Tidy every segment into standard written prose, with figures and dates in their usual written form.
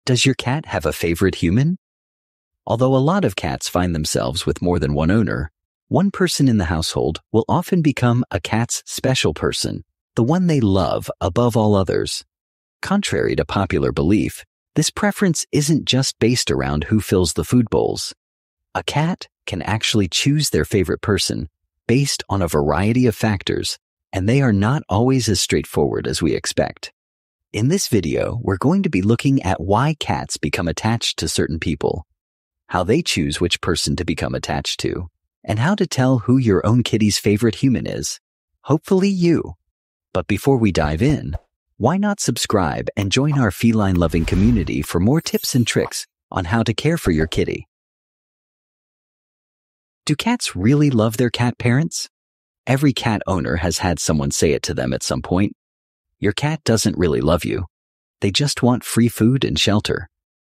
Does your cat have a favorite human? Although a lot of cats find themselves with more than one owner, one person in the household will often become a cat's special person, the one they love above all others. Contrary to popular belief, this preference isn't just based around who fills the food bowls. A cat can actually choose their favorite person based on a variety of factors, and they are not always as straightforward as we expect. In this video, we're going to be looking at why cats become attached to certain people, how they choose which person to become attached to, and how to tell who your own kitty's favorite human is. Hopefully you. But before we dive in, why not subscribe and join our feline-loving community for more tips and tricks on how to care for your kitty? Do cats really love their cat parents? Every cat owner has had someone say it to them at some point. Your cat doesn't really love you. They just want free food and shelter.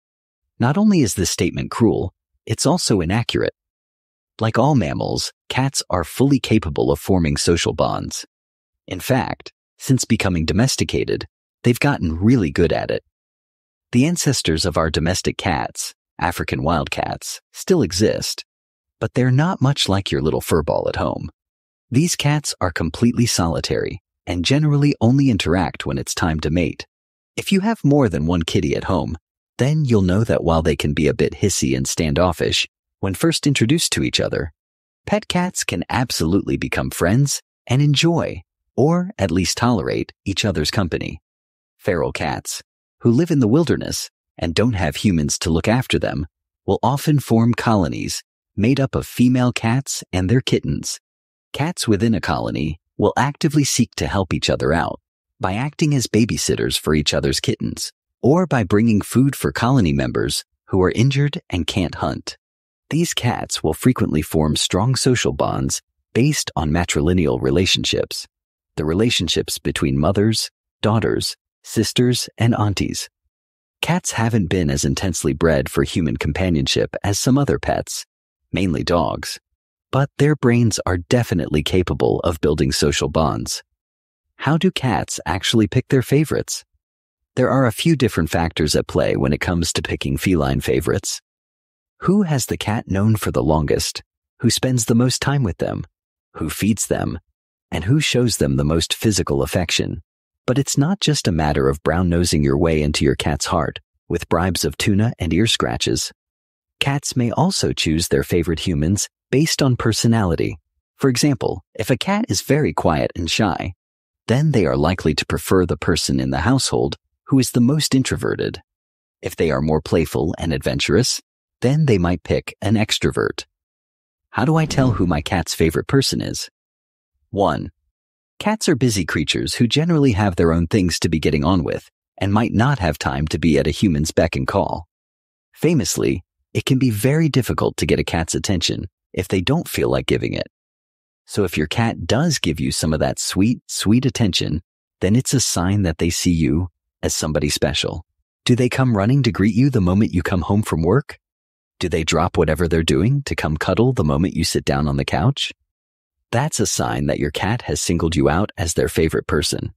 Not only is this statement cruel, it's also inaccurate. Like all mammals, cats are fully capable of forming social bonds. In fact, since becoming domesticated, they've gotten really good at it. The ancestors of our domestic cats, African wildcats, still exist, but they're not much like your little furball at home. These cats are completely solitary and generally only interact when it's time to mate. If you have more than one kitty at home, then you'll know that while they can be a bit hissy and standoffish when first introduced to each other, pet cats can absolutely become friends and enjoy, or at least tolerate, each other's company. Feral cats, who live in the wilderness and don't have humans to look after them, will often form colonies made up of female cats and their kittens. Cats within a colony will actively seek to help each other out by acting as babysitters for each other's kittens, or by bringing food for colony members who are injured and can't hunt. These cats will frequently form strong social bonds based on matrilineal relationships, the relationships between mothers, daughters, sisters, and aunties. Cats haven't been as intensely bred for human companionship as some other pets, mainly dogs, but their brains are definitely capable of building social bonds. How do cats actually pick their favorites? There are a few different factors at play when it comes to picking feline favorites. Who has the cat known for the longest? Who spends the most time with them? Who feeds them? And who shows them the most physical affection? But it's not just a matter of brown-nosing your way into your cat's heart with bribes of tuna and ear scratches. Cats may also choose their favorite humans based on personality. For example, if a cat is very quiet and shy, then they are likely to prefer the person in the household who is the most introverted. If they are more playful and adventurous, then they might pick an extrovert. How do I tell who my cat's favorite person is? 1. Cats are busy creatures who generally have their own things to be getting on with and might not have time to be at a human's beck and call. Famously, it can be very difficult to get a cat's attention if they don't feel like giving it. So if your cat does give you some of that sweet, sweet attention, then it's a sign that they see you as somebody special. Do they come running to greet you the moment you come home from work? Do they drop whatever they're doing to come cuddle the moment you sit down on the couch? That's a sign that your cat has singled you out as their favorite person.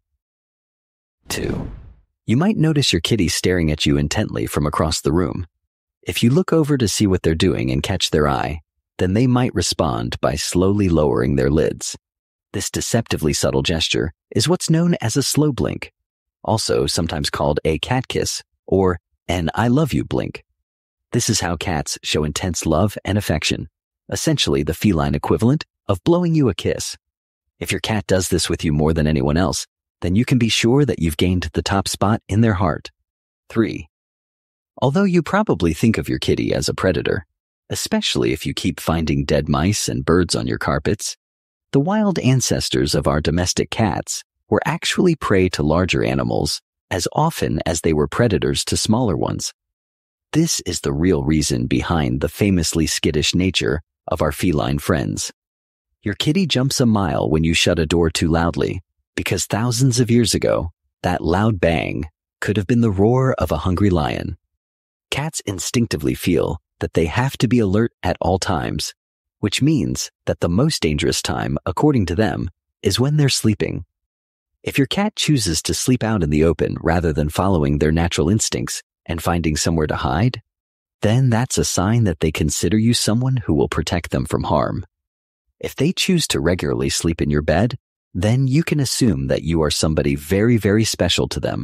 2. You might notice your kitty staring at you intently from across the room. If you look over to see what they're doing and catch their eye, then they might respond by slowly lowering their lids. This deceptively subtle gesture is what's known as a slow blink, also sometimes called a cat kiss or an I love you blink. This is how cats show intense love and affection, essentially the feline equivalent of blowing you a kiss. If your cat does this with you more than anyone else, then you can be sure that you've gained the top spot in their heart. 3. Although you probably think of your kitty as a predator, especially if you keep finding dead mice and birds on your carpets, the wild ancestors of our domestic cats were actually prey to larger animals as often as they were predators to smaller ones. This is the real reason behind the famously skittish nature of our feline friends. Your kitty jumps a mile when you shut a door too loudly, because thousands of years ago, that loud bang could have been the roar of a hungry lion. Cats instinctively feel that they have to be alert at all times, which means that the most dangerous time, according to them, is when they're sleeping. If your cat chooses to sleep out in the open rather than following their natural instincts and finding somewhere to hide, then that's a sign that they consider you someone who will protect them from harm. If they choose to regularly sleep in your bed, then you can assume that you are somebody very, very special to them.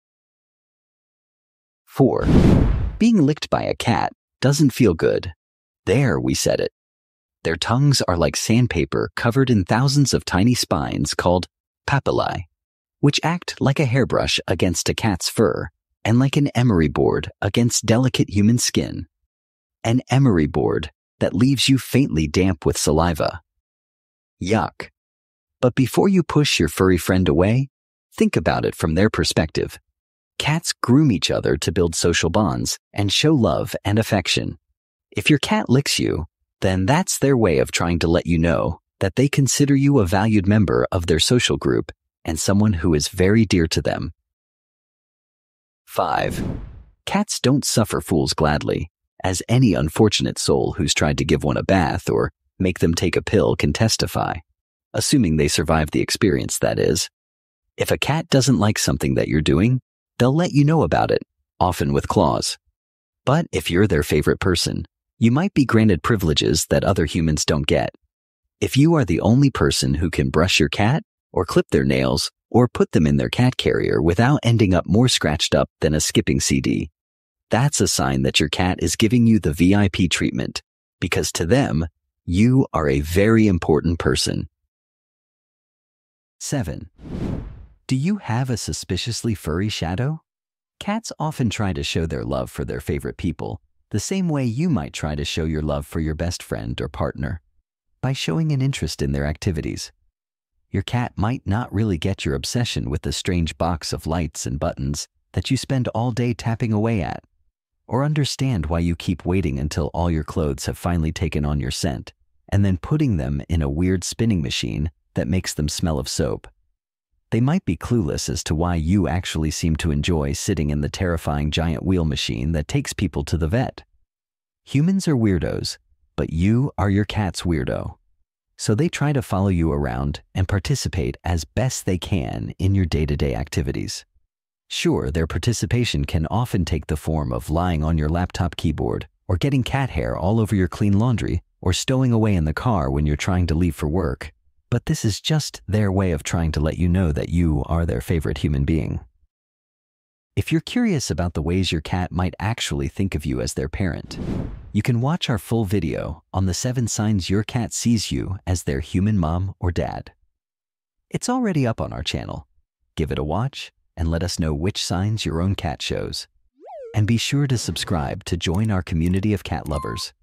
4. Being licked by a cat doesn't feel good. There, we said it. Their tongues are like sandpaper covered in thousands of tiny spines called papillae, which act like a hairbrush against a cat's fur and like an emery board against delicate human skin. An emery board that leaves you faintly damp with saliva. Yuck. But before you push your furry friend away, think about it from their perspective. Cats groom each other to build social bonds and show love and affection. If your cat licks you, then that's their way of trying to let you know that they consider you a valued member of their social group and someone who is very dear to them. 5. Cats don't suffer fools gladly, as any unfortunate soul who's tried to give one a bath or make them take a pill can testify, assuming they survive the experience, that is. If a cat doesn't like something that you're doing, they'll let you know about it, often with claws. But if you're their favorite person, you might be granted privileges that other humans don't get. If you are the only person who can brush your cat, or clip their nails, or put them in their cat carrier without ending up more scratched up than a skipping CD, that's a sign that your cat is giving you the VIP treatment, because to them, you are a very important person. 7. Do you have a suspiciously furry shadow? Cats often try to show their love for their favorite people the same way you might try to show your love for your best friend or partner, by showing an interest in their activities. Your cat might not really get your obsession with the strange box of lights and buttons that you spend all day tapping away at, or understand why you keep waiting until all your clothes have finally taken on your scent, and then putting them in a weird spinning machine that makes them smell of soap. They might be clueless as to why you actually seem to enjoy sitting in the terrifying giant wheel machine that takes people to the vet. Humans are weirdos, but you are your cat's weirdo. So they try to follow you around and participate as best they can in your day-to-day activities. Sure, their participation can often take the form of lying on your laptop keyboard, or getting cat hair all over your clean laundry, or stowing away in the car when you're trying to leave for work. But this is just their way of trying to let you know that you are their favorite human being. If you're curious about the ways your cat might actually think of you as their parent, you can watch our full video on the 7 signs your cat sees you as their human mom or dad. It's already up on our channel. Give it a watch and let us know which signs your own cat shows. And be sure to subscribe to join our community of cat lovers.